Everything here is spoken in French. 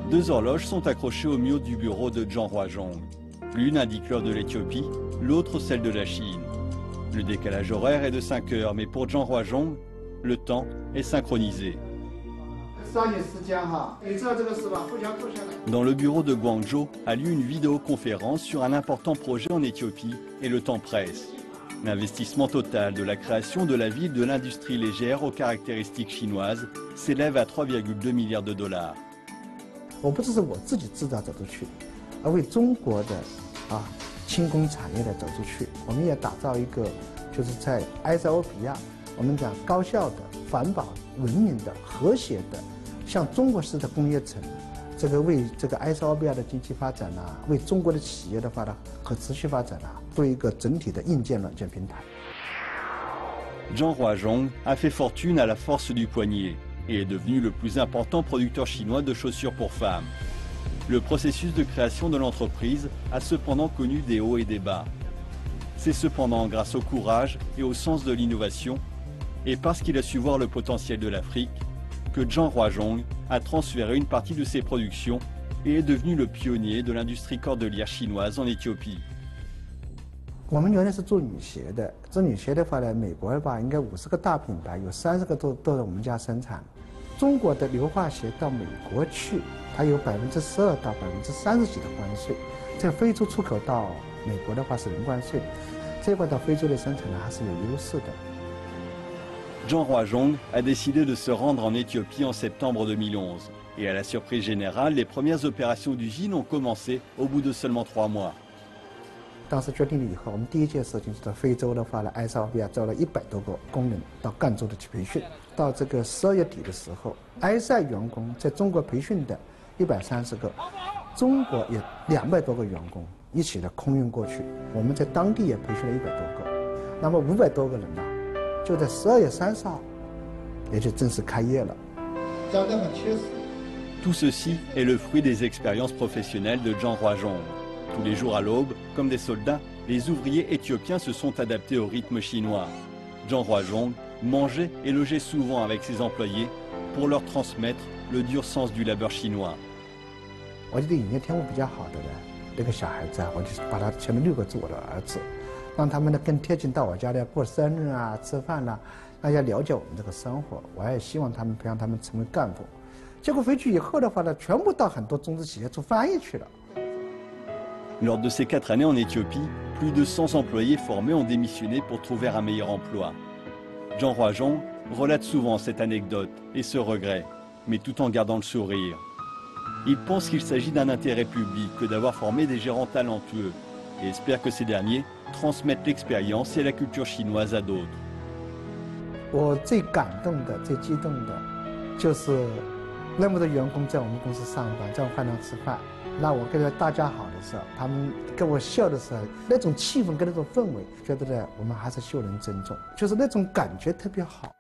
Deux horloges sont accrochées au mur du bureau de Zhang Huazhong. L'une indique l'heure de l'Éthiopie, l'autre celle de la Chine. Le décalage horaire est de 5 heures, mais pour Zhang Huazhong, le temps est synchronisé. Dans le bureau de Guangzhou a lieu une vidéoconférence sur un important projet en Éthiopie et le temps presse. L'investissement total de la création de la ville de l'industrie légère aux caractéristiques chinoises s'élève à 3,2 milliards de dollars. 我不只是我自己制造走出去，而为中国的轻工产业的走出去。我们也打造一个，就是在埃塞俄比亚，我们讲高效的、环保、文明的、和谐的，像中国式的工业城。这个为这个埃塞俄比亚的经济发展啊，为中国的企业的可持续发展啊，做一个整体的硬件、软件平台。 Zhang Huazhong a fait fortune à la force du poignet et est devenu le plus important producteur chinois de chaussures pour femmes. Le processus de création de l'entreprise a cependant connu des hauts et des bas. C'est cependant grâce au courage et au sens de l'innovation, et parce qu'il a su voir le potentiel de l'Afrique, que Zhang Huazhong a transféré une partie de ses productions et est devenu le pionnier de l'industrie cordelière chinoise en Éthiopie. 我们原来是做女鞋的，做女鞋的话呢，美国吧应该50个大品牌，有30个都在我们家生产。中国的硫化鞋到美国去，它有12%到30%几的关税。在非洲出口到美国的话是零关税，这块到非洲的生产呢还是有优势的。 Zhang Huazhong a décidé de se rendre en Éthiopie en septembre 2011. Et à la surprise générale, les premières opérations d'usine ont commencé au bout de seulement 3 mois. 当时决定了以后，我们第一件事情是到非洲的话呢，埃塞俄比亚招了100多个工人到赣州的去培训。到这个12月底的时候，埃塞员工在中国培训的130个，中国也200多个员工一起的空运过去。我们在当地也培训了100多个，那么500多个人呢，就在12月30号，也就正式开业了。 Tout ceci est le fruit des expériences professionnelles de Zhang Huazhong. Tous les jours à l'aube, comme des soldats, les ouvriers éthiopiens se sont adaptés au rythme chinois. Zhang Huazhong mangeait et logeait souvent avec ses employés pour leur transmettre le dur sens du labeur chinois. 我觉得营业天赋比较好的那个小孩子啊，我就把他全都6个做我的儿子，让他们呢更贴近到我家里过生日啊、吃饭啊，大家了解我们这个生活。我也希望他们培养他们成为干部。结果回去以后的话呢，全部到很多中资企业做翻译去了。 Lors de ces 4 années en Éthiopie, plus de 100 employés formés ont démissionné pour trouver un meilleur emploi. Zhang Huazhong relate souvent cette anecdote et ce regret, mais tout en gardant le sourire. Il pense qu'il s'agit d'un intérêt public que d'avoir formé des gérants talentueux et espère que ces derniers transmettent l'expérience et la culture chinoise à d'autres. 我最感动的、最激动的，就是那么多员工在我们公司上班，在我饭堂吃饭。 那我跟大家好的时候，他们跟我笑的时候，那种气氛跟那种氛围，觉得呢，我们还是秀人珍重，就是那种感觉特别好。